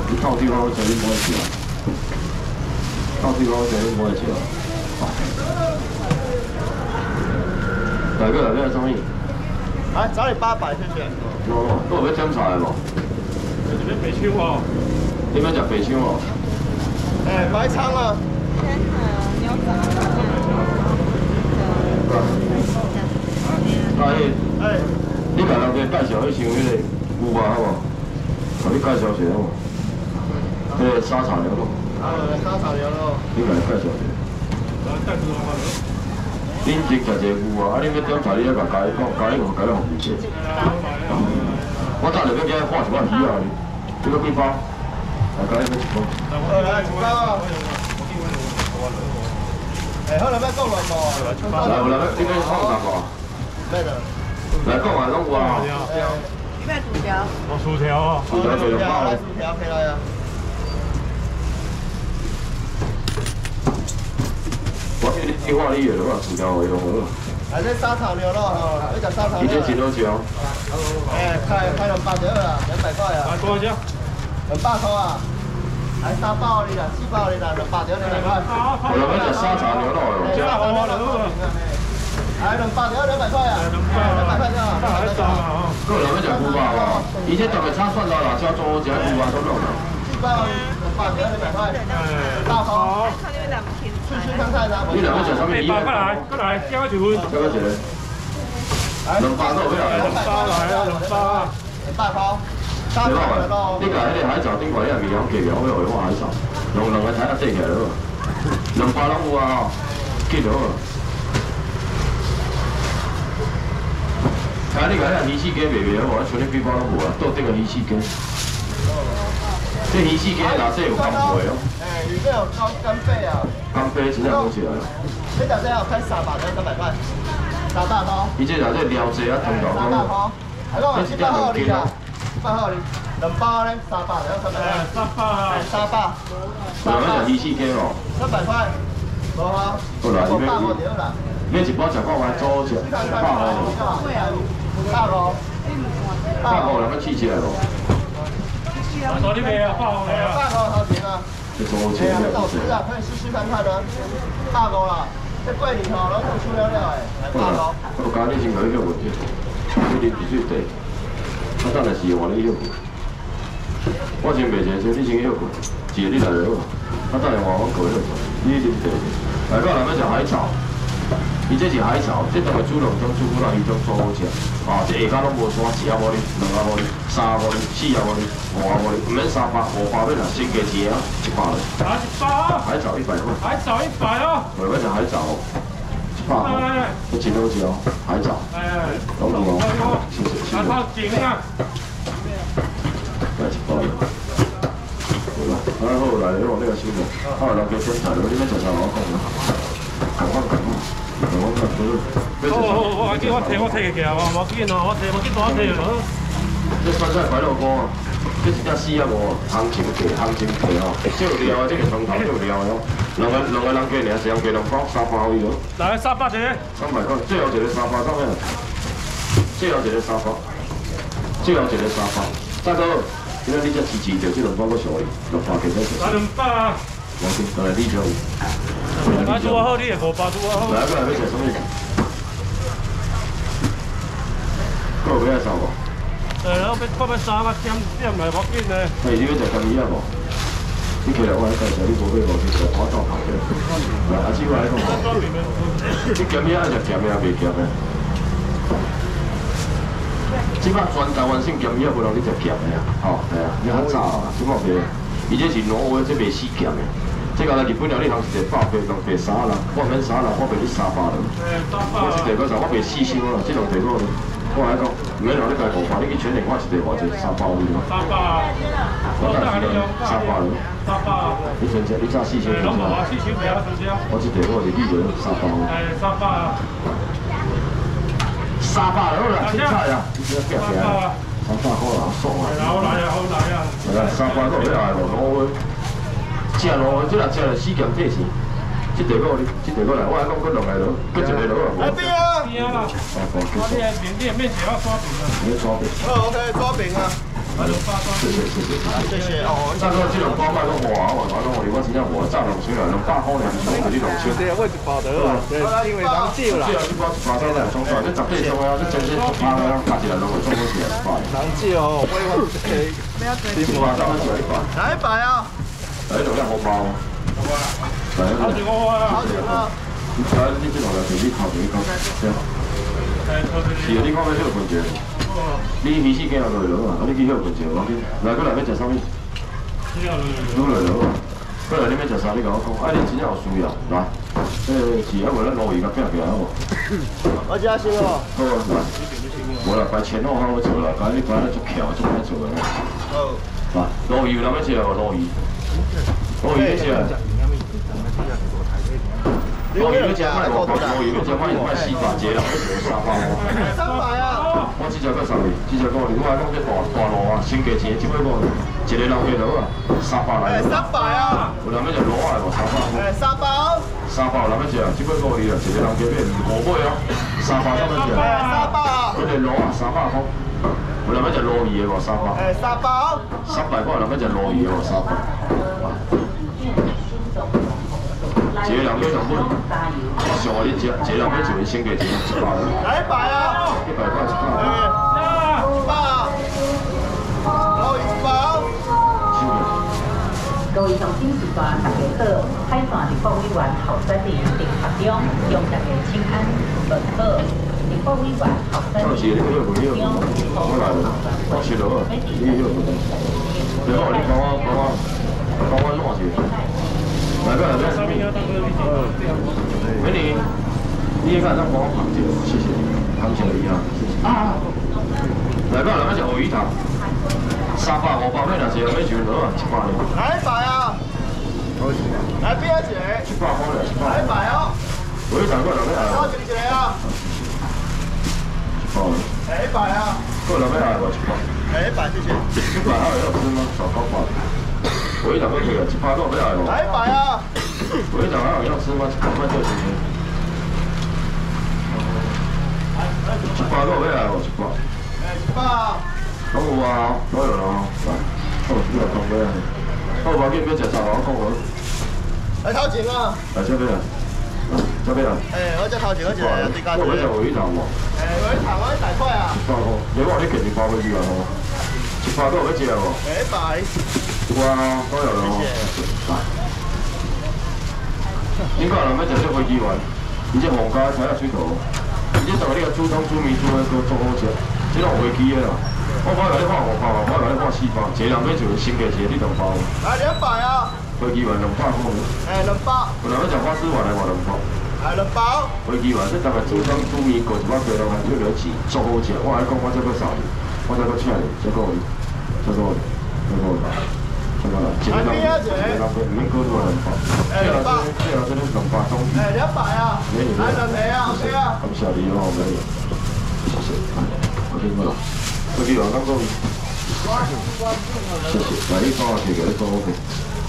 到地方我真冇得食，到地方我真冇得食。大哥来边什么？ 来找你800，谢谢。 哦，都有要检查的无？ 这边白枪哦。 你要食白枪哦？ 哎，白鲳啊。 牛杂。 阿姨， 哎， 你甲人家介绍迄像迄个牛肉好无？甲你介绍一下好无？迄个沙茶牛肉。 沙茶牛肉。 你甲伊介绍一下。恁前食一个牛啊，恁要检查你要甲伊讲，甲伊服务者。我等下要叫换一碗鱼啊，这个几包？甲伊要一包。 来1包啊。哎，好，来要讲偌多啊？ 来，有人你要放啥无？ 咩的？ 来讲下拢有啊。 你买薯条？ 哦，薯条哦。 薯条2包。 来薯条可以来啊。 我你话你个了，薯条回拢好。 来这沙炒牛肉哈，你讲沙炒牛肉。 伊这真好食哦。 哎，开200就好了，200块啊。 来多少钱 ？200块啊。来3包你啦，4包你啦，200就200块。 我要食沙茶牛肉哟。 沙茶牛肉。来200就200块啊。200块就好。 还少啊！ 个人要食牛肉哦，伊这特别炒蒜头辣椒做好食，牛肉都弄啦。 4包200就200块。大包。去看看啦。 你两个食啥物鱼啊？ 过来，加一份。 加一个。2包都有来。 2包来啊，2包啊。 大包。 对吧？你甲迄个海藻顶块，你也未晓计了，我会我海藻，用2个菜啊缀起来了，2包拢有啊吼，记着好。你甲遐鱼翅鸡卖袂好，我像你几包拢无啊，倒顶个鱼翅鸡。这鱼翅鸡内底有干贝哦。 哎，里面有干贝啊。 干贝真正好食啊！ 这条这要开3把的300块，3大包。 伊这内底料济啊，汤头 3大包。还讲7包好你啦，7包好你，2包呢3把的300块。 沙发啊。 沙发。 我要食鱼翅鸡哦。 300块。无啊。 好啦， 你要100块啦。 你1包食看卖煮好食，100哦。 贵啊，100。 100人要试起来咯。 我说你卖啊，100来啊。 100好钱啊。 这煮好食哎呀， 了。 很好吃啊，可以试试看看的。100啦，这桂林吼，拢出了了诶，来100。 我家己先甲你休困者，你啉汽水茶，我等下是换你休困。我先卖一个，你先休困，一个你来就好。我等下换我过休困，你啉茶。来，到人要食海草，伊这是海草，这当个煮2种，煮久了伊种做好食。啊，这下骹拢无山，1毫无哩，2毫无哩，3毫无哩，4毫无哩，5毫无哩，唔免300，500要啦，先加一个100嘞。 啊，100啊。 海草100块。 海藻100哦。 我要食海藻，100块，这真好食哦，海藻。 哎。 拢有哦，谢谢谢谢。 好紧啊。 来1包。好啦，好来，我那个收着。好，人家检查了，你要食啥我讲啦。赶快。 我摕起来，无紧哦，我摕大摕咯。 这酸菜白肉锅啊，这一只4啊5，行情价哦，少料的这个汤头少料的哦，两个人加尔，一人加2包，3包以哦。 来300一个。 300块，最后一个3包到咩？最后一个3包，大哥，今仔你才支持着这2包，我上去600几块钱。 来200啊。 我先来你条。 来煮好，你也500煮好。 来，要食什么？还有要啥无？ 然后我要3个点来，无紧嘞。 哎，你要食咸鱼啊无？你起来我来介绍，你无买无去食，我倒排队。来，阿姊我来讲，你咸鱼爱食咸的，袂咸的。即摆全台湾性咸鱼无让你食咸的啊，吼，系啊，你较早啊，即摆袂，伊这是挪威，这袂死咸的。这个日本料理行是100块，2块3啦，我免3啦，我卖你300了。我这地个啥，我卖4箱啦，这2地个，我来讲，唔免让你家500，你去全年我一地偌济300你咯。 300啊。 我大是300了。 300啊。 你全只，你炸4箱。 拢无啊，4箱袂啊，4箱。 我这地个是你就300。 哎，300啊。 300了啦，凊彩啊，你只要拼拼。300块啦，爽啊。 好来啊，好来啊。 来，300都要来咯，挪威。食咯，即若食了4咸体钱，这地个来，我来讲，佫2个落，佫1个落啊。 来边啊！ 边啊啦。我你面条要刷饼啊。 你刷饼。 哦，OK，刷饼啊。 谢谢谢谢。 谢谢哦。 大哥，这两包卖都换啊，我真正换，炸2千啦，200块尔，是讲佢2千。 对啊，我一包得啦，因为人少啦。 这一包100块来冲出来，这18箱啊，这真正100块啊，加起来拢会总共是100。 人少哦，我 100咱们做100。 来100啊！ 来，就两红包。来， 好几个啊！ 好几个。 你这两个是你头前讲，对啊。是啊，你讲要休困者，你鱼翅羹落落啊，你去休困者，我紧。来，过来要食啥物？卤落落啊。过来，你要食啥？你甲我讲。你真正有需要，来。是啊，无咱鱸鱼甲拼起来好无？ 我加薪哦。 好啊，来。无啦，摆前后好做啦，讲你摆咧足巧，足歹做诶。 好。 来，鱸鱼咱要食无？鱸鱼。鱸鱼要食。鱸鱼要食卖500，鱸鱼要食卖400，一个人要食300哦。 300啊！ 我只只个啥物？只只个你我讲这大路啊，新价钱100块，一个人过落啊，300来。 300啊！ 有人要食螺啊无300？ 300。 300有人要食，100块伊啦，一个人加买5尾哦，300怎么食？300。一个螺啊300块，有人要食鱸鱼的无300？300块有人要食鱸鱼的无300？一个人要2本，上个你食，一个人要一新价钱100。 来100啊 ！100块100。 100啊！鱸鱼1包。 各位乡亲时段，大家好，海线立法委员候选人郑学忠向大家请安问好。立法委员候选人郑学忠， 我吃了啊，你要不？对哦，你帮我弄去。来个来个，美女，你也看上帮我螃蟹，谢谢，螃蟹一样，谢谢。来个来个是鱸鱼头，300、500买哪些？买就多啊，100呢。 来100啊！来边一个 ？100块了，100。 来100哦。 鱸鱼头个人要来。 好几个啊 ？100。 来100啊！ 个人要来无100？ 来100，谢谢。 100还有要吃吗？少9块。鱸鱼头个可以啊，100个要来无？ 来100啊！ 鱸鱼头还有要吃吗？100块就行。100个要来无？100。 100啊！ 都有啊，都有了。来，好，你来讲咩啊？好，我见要食啥？我讲我。 来头前啊！ 来这边啊，这边啊。 我只头前嗰只对家姐。 我要食鱸鱼头喎。 鱸鱼头我啲大块啊。 100块，你话你今日包回去啊？100个要食喎。 100。 哇，都有了。 谢谢。 来。你讲人要食这飞机丸，而且皇家菜啊水头，而且同你个煮汤煮面煮个都足好食，这种飞机的啦。我帮你换500嘛，我帮你换400，一个人要做新价钱，你2包。 来200啊！ 飞机丸200块。 200。 有人要食花枝丸来换2包。 来2包。 飞机丸，这大概煮汤煮面过一摆鸡肉丸，这个钱足好食。我爱讲，我这个少，我这个请你，这个，这个，这个，这个啦，一个人唔免过多2包。这样这2包中。 200啊！ 美女。 来2个啊，OK 啊。 感谢你哦，美女。谢谢。我听过了。飞机丸刚够。谢谢。来，你帮我提个，你帮我提。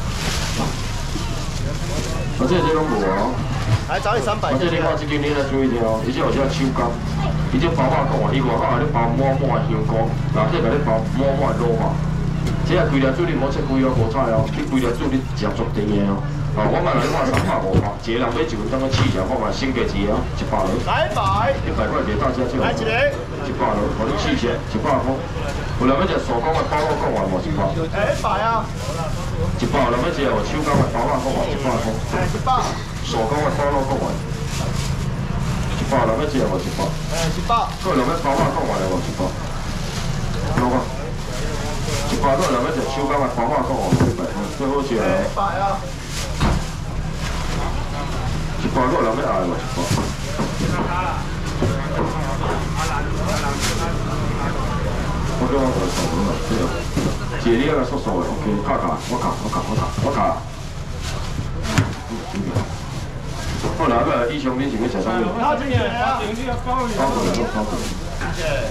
我这拢无哦。 来找你300。 这你看这间你来注意听哦，而且有这手工，伊这包法讲话，伊外口你包满满的香菇，然后这甲你包满满的卤肉，这啊规粒煮你唔好切规哦，无菜哦，你规粒煮你食足甜的哦。哦，我买来你看300、500，一个人买1份当个试下，我买新价钱哦，100了。 来100。 100块给大家就。 来一个。 100了，我你试下100块。有人要食手工的包肉讲话无100。 100啊。 100，人要食有手工的包肉讲话100块。 100。 手工的包肉讲话。100，人要食无100。 100。 个人要包肉讲话无100。有啊。100个人要食手工的包肉讲话100块，最好食。 100啊。 100个人要爱无100。我叫我做熟了，对啊。姐你那个熟熟的 ，OK， 卡，我卡。好，那个弟兄，你想要食啥物？ 好几个啊！ 包子。 谢谢。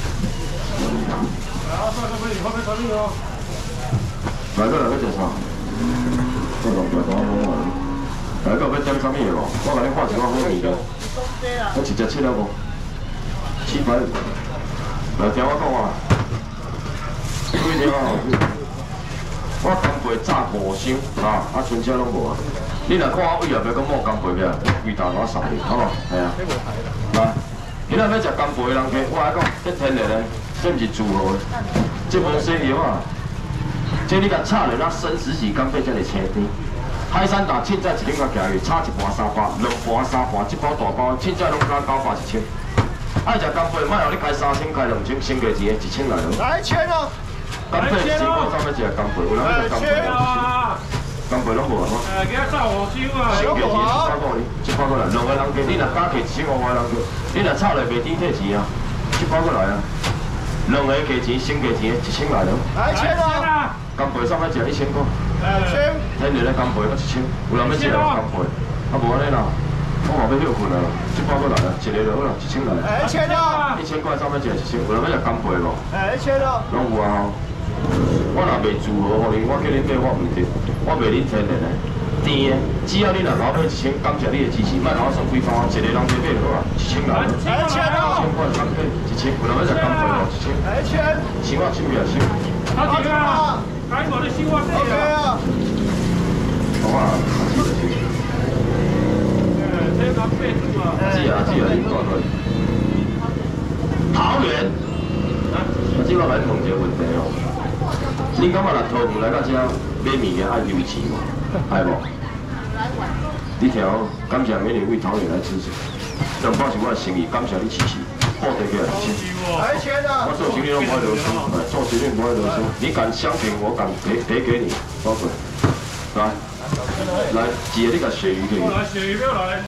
来个要食啥？我弄不懂我。来个要点啥物的无？我甲你画一个好味的。我一只切了无？700。来听我讲啊。规条我干贝炸5箱，啊，剩车拢无啊。你若看我胃后壁，讲摸干贝起来，胃大我送你，好无？系啊。来，今仔要食干贝的人客，我来讲，这天然的，这毋是自豪的，这无西药啊。这你甲炒了，那生10几干贝才会青甜。海产大凊彩一斤甲行去，炒1盘3盘，2盘3盘，一包大包，凊彩拢加900、1000。爱食干贝，莫让你开3000、开2000，先价钱1000来咯。 来签哦！ 干贝是我专门食干贝，有人要食干贝无？干贝拢无啊？ 给他炸5箱啊！ 先价钱100块呢，100块来，2个人客，你若加客1500人客，你若炒来袂甜退钱啊，100块来啊，2个价钱先价钱1000来咯。 来签哦！ 干贝上海食1000块， 签！ 天然的干贝要1000，有人要食干贝，啊无安尼啦，我嘛要休困啊，100块来啊，一个就好啦，1000来。 来签哦 ！1000块上海食1000，有人要食干贝无？ 来签哦！ 拢有啊！我若袂自豪，互恁我叫恁买我唔得，我卖恁天然的，甜的。只要你若甲我买1000，感谢你的支持，莫甲我算几包，一个人买买就好啊，1000来。 来签哦 1000块上买1000，有人要食干贝无？1000。 来签！ 10块10秒10。 他几个啊？改我的新话这 OK 个。 啊！ 好啊， 这拿备注啊。 你讲落。桃园。我即个来问一个问题哦，恁感觉若桃园来到遮买物件爱优钱无？爱无？你听哦，感谢美女为桃园来支持，2包是我的心意，感谢你支持，报地起来1000。 来签我哦！ 做生意拢不爱啰嗦，做生意不爱啰嗦，你敢相信我，敢赔给你，包括来，几个你甲鳕鱼可以？ 来，鳕鱼不要来。